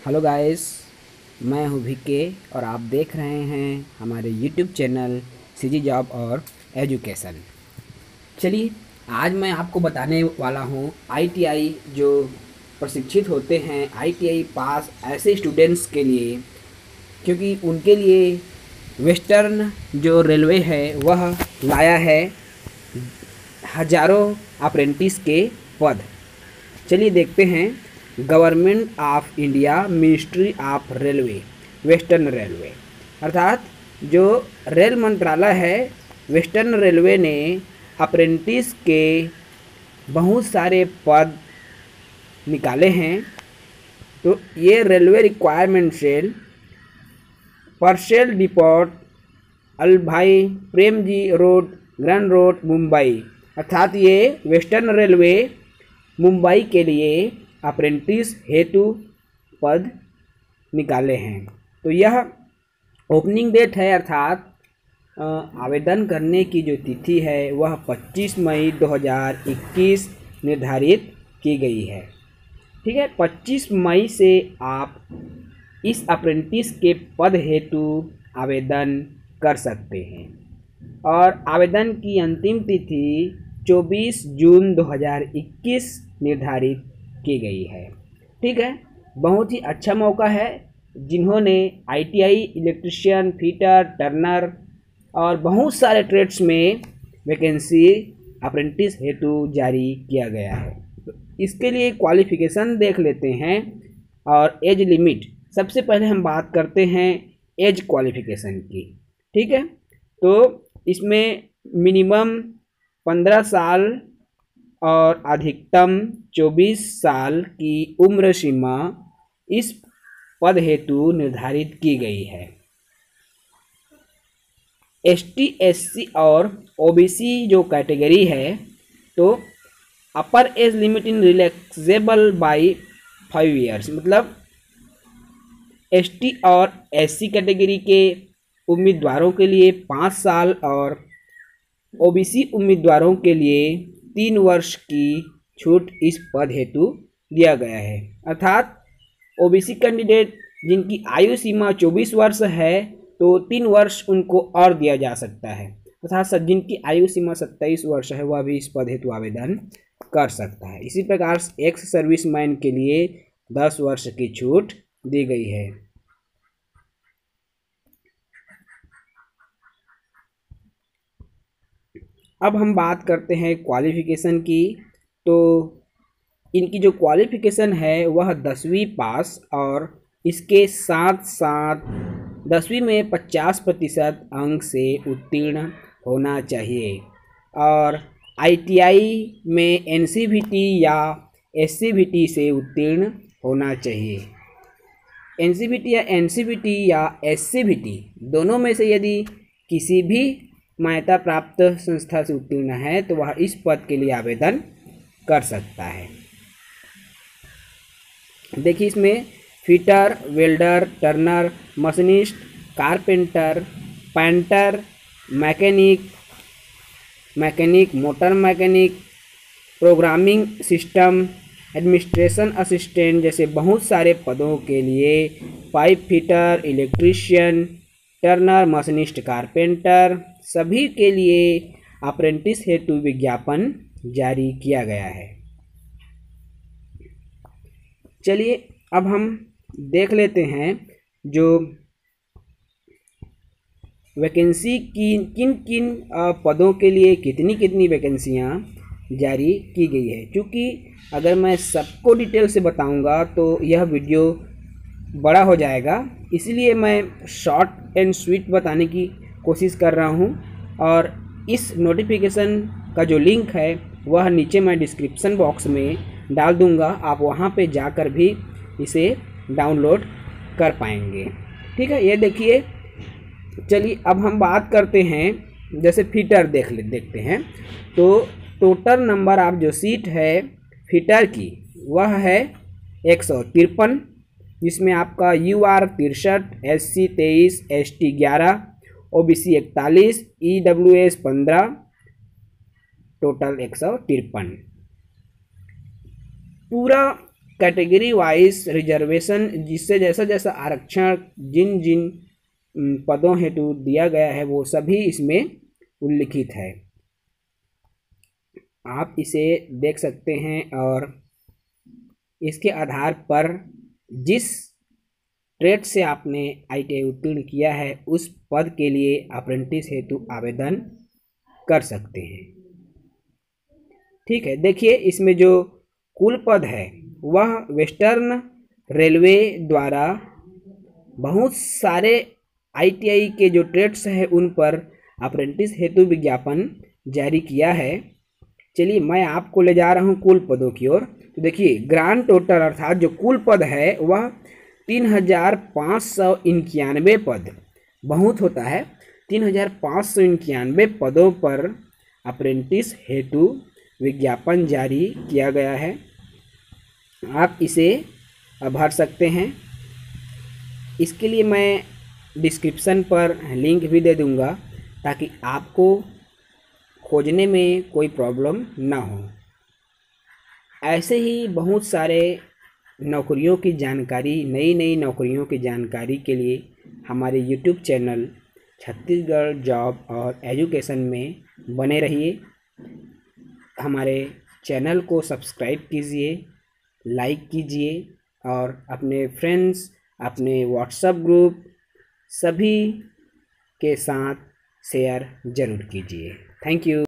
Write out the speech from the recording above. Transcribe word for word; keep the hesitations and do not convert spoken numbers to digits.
Hello guys, मैं हूँ VK और आप देख रहे हैं हमारे यूट्यूब चैनल सीजी जॉब और एजुकेशन। चलिए, आज मैं आपको बताने वाला हूँ आईटीआई जो प्रशिक्षित होते हैं आईटीआई पास ऐसे स्टूडेंट्स के लिए, क्योंकि उनके लिए वेस्टर्न जो रेलवे है वह लाया है हजारों अप्रेंटिस के पद। चलिए देखते हैं। Government of India ministry of railway, western railway अर्थात जो रेल मंत्रालय है, वेस्टर्न रेलवे ने अप्रेंटिस के बहुत सारे पद निकाले हैं। तो ये railway requirement cell parcel depot Alibhai Premji road, grand road, Mumbai अर्थात ये वेस्टर्न रेलवे मुंबई के लिए अप्रेंटिस हेतु पद निकाले हैं। तो यह ओपनिंग डेट है अर्थात आवेदन करने की जो तिथि है वह पच्चीस मई दो हज़ार इक्कीस निर्धारित की गई है। ठीक है, पच्चीस मई से आप इस अप्रेंटिस के पद हेतु आवेदन कर सकते हैं और आवेदन की अंतिम तिथि चौबीस जून दो हज़ार इक्कीस निर्धारित की गई है। ठीक है, बहुत ही अच्छा मौका है। जिन्होंने आईटीआई, इलेक्ट्रिशियन, फिटर, टर्नर और बहुत सारे ट्रेड्स में वैकेंसी अप्रेंटिस हेतु जारी किया गया है। तो इसके लिए क्वालिफिकेशन देख लेते हैं और एज लिमिट। सबसे पहले हम बात करते हैं एज क्वालिफिकेशन की। ठीक है, तो इसमें मिनिमम पंद्रह साल और अधिकतम चौबीस साल की उम्र सीमा इस पद हेतु निर्धारित की गई है। एसटी, एससी और ओबीसी जो कैटेगरी है, तो upper age limit in relaxable by five years, मतलब एसटी और एससी कैटेगरी के उम्मीदवारों के लिए पाँच साल और ओबीसी उम्मीदवारों के लिए तीन वर्ष की छूट इस पद हेतु दिया गया है। अर्थात ओबीसी कैंडिडेट जिनकी आयु सीमा चौबीस वर्ष है तो तीन वर्ष उनको और दिया जा सकता है। अर्थात जिनकी आयु सीमा सत्ताईस वर्ष है वह भी इस पद हेतु आवेदन कर सकता है। इसी प्रकार एक्स सर्विसमैन के लिए दस वर्ष की छूट दी गई है। अब हम बात करते हैं क्वालिफिकेशन की। तो इनकी जो क्वालिफिकेशन है वह दसवीं पास और इसके साथ साथ दसवीं में पचास प्रतिशत अंक से उत्तीर्ण होना चाहिए और आईटीआई में एनसीवीटी या एससीवीटी से उत्तीर्ण होना चाहिए। एनसीवीटी या एनसीवीटी या एससीवीटी दोनों में से यदि किसी भी मान्यता प्राप्त संस्था से उत्तीर्ण है तो वह इस पद के लिए आवेदन कर सकता है। देखिए, इसमें fitter, welder, turner, machinist, carpenter, painter, mechanic mechanic motor mechanic, programming system, administration assistant जैसे बहुत सारे पदों के लिए pipe fitter, electrician, turner, machinist, carpenter सभी के लिए अप्रेंटिस हेतु विज्ञापन जारी किया गया है। चलिए, अब हम देख लेते हैं जो वैकेंसी की किन किन पदों के लिए कितनी कितनी वैकेंसियां जारी की गई है। क्योंकि अगर मैं सबको डिटेल से बताऊंगा तो यह वीडियो बड़ा हो जाएगा, इसलिए मैं शॉर्ट एंड स्वीट बताने की कोशिश कर रहा हूं। और इस नोटिफिकेशन का जो लिंक है वह नीचे मैं डिस्क्रिप्शन बॉक्स में डाल दूंगा, आप वहां पे जाकर भी इसे डाउनलोड कर पाएंगे। ठीक है, ये देखिए। चलिए, अब हम बात करते हैं जैसे फिटर देख ले देखते हैं। तो टोटल नंबर ऑफ जो सीट है फिटर की वह है एक सौ तिरपन, जिसमें आपका यू आर तिरसठ, एस सी तेईस, एस टी ग्यारह, ओ बी सी इकतालीस, ई डब्ल्यू एस पंद्रह, टोटल एक सौ तिरपन। पूरा कैटेगरी वाइज रिजर्वेशन, जिससे जैसा जैसा आरक्षण जिन जिन पदों हेतु दिया गया है वो सभी इसमें उल्लिखित है। आप इसे देख सकते हैं और इसके आधार पर जिस ट्रेड से आपने आई टी आई उत्तीर्ण किया है उस पद के लिए अप्रेंटिस हेतु आवेदन कर सकते हैं। ठीक है, देखिए इसमें जो कुल पद है वह वेस्टर्न रेलवे द्वारा बहुत सारे आई टी आई के जो ट्रेड्स हैं उन पर अप्रेंटिस हेतु विज्ञापन जारी किया है। चलिए मैं आपको ले जा रहा हूँ कुल पदों की ओर। तो देखिए ग्रांड टोटल अर्थात जो कुल पद है वह तीन हजार पाँच सौ इक्यानवे पद, बहुत होता है, तीन हजार पाँच सौ इक्यानवे पदों पर अप्रेंटिस हेतु विज्ञापन जारी किया गया है। आप इसे भर सकते हैं। इसके लिए मैं डिस्क्रिप्शन पर लिंक भी दे दूंगा ताकि आपको खोजने में कोई प्रॉब्लम ना हो। ऐसे ही बहुत सारे नौकरियों की जानकारी, नई नई नौकरियों की जानकारी के लिए हमारे यूट्यूब चैनल छत्तीसगढ़ जॉब और एजुकेशन में बने रहिए। हमारे चैनल को सब्सक्राइब कीजिए, लाइक कीजिए और अपने फ्रेंड्स, अपने व्हाट्सएप ग्रुप सभी के साथ शेयर ज़रूर कीजिए। Thank you.